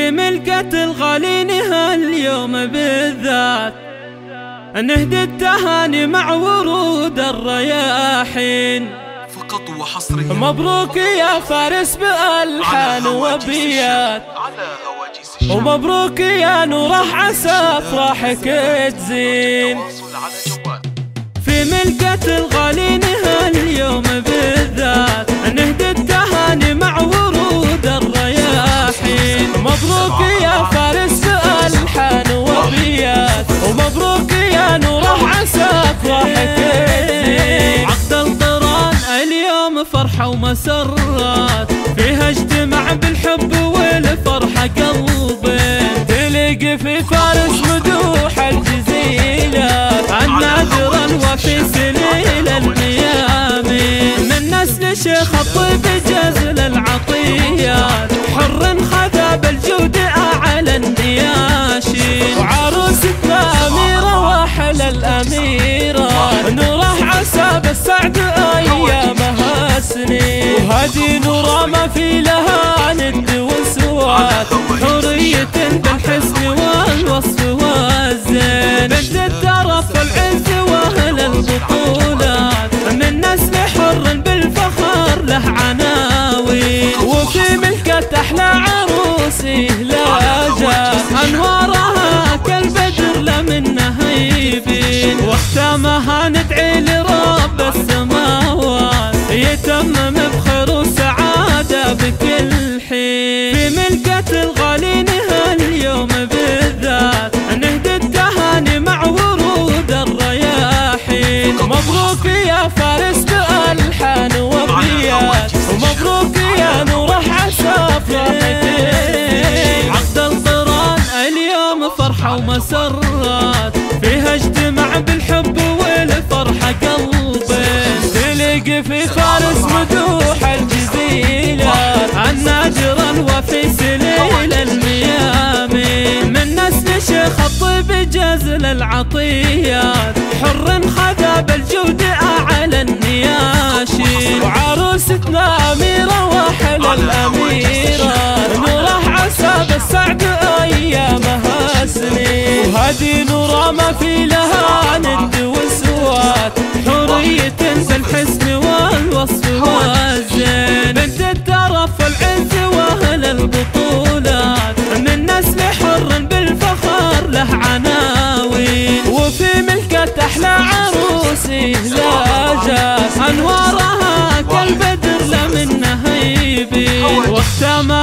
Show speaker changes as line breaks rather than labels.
في ملكة الغالين هاليوم بالذات نهدي التهاني مع ورود الرياحين
فقط وحصريا.
مبروك يا فارس بألحان وبيات، ومبروك يا نوره عسى افراحك تزين. في ملكة الغالين هاليوم بالذات نهدي التهاني مع ورود الرياحين. مبروك يا فارس بألحان وبيات، ومبروك يا نوره عسى افراحك تزين. عقد القران اليوم فرحة ومسرات، فيها اجتماع بالحب والفرحة قلبين. تلقي في فارس مدوح الجزيلة عن نادرا وفي سليل الميامين. من نسل شيخ الطيب جزل العطيات، حر خذا بالجود أعلى النياشين. وعروستنا أميرة وأحلى الأميرة، نوره عسى بالسعد أيامها سنين. وهذه نوره ما في لها ند وسوات، حورية بالحسن والوصف والزين. بنت الترف العز واهل البطولات، من نسل حر بالفخر له عناوين. وفي ملكة احلى عروسه لا جات، انوارها كالبدر لا منها يبين. واختامها ندعي لرب السماوات، يتمم بخير وسعادة بكل حين. في ملكة الغالين هاليوم بالذات نهدي التهاني مع ورود الرياحين. مبروك يا فارس بألحان وبيات، ومبروك يا نوره عسى افراحك تزين. عقد القران اليوم فرحة ومسرات، فيها اجتماع بالحب والفرحة قلبين. تلقي في فارس مدوح الجزيلة عن نادرا وفي سليل الميامين. من نسل شيخ الطيب جزل العطيات، حر خذا بالجود أعلى النياشين. وعروستنا أميرة وأحلى الأميرة، نوره عسى بالسعد أيامها سنين. وهذه نوره ما في لها ند وسوات، حورية بالحسن والوصف والزين. بنت الترف العز واهل البطولات، من نسل حر بالفخر له عناوين. وفي ملكة احلى عروسه لا جات، انوارها كالبدر لا منها يبين. واختامها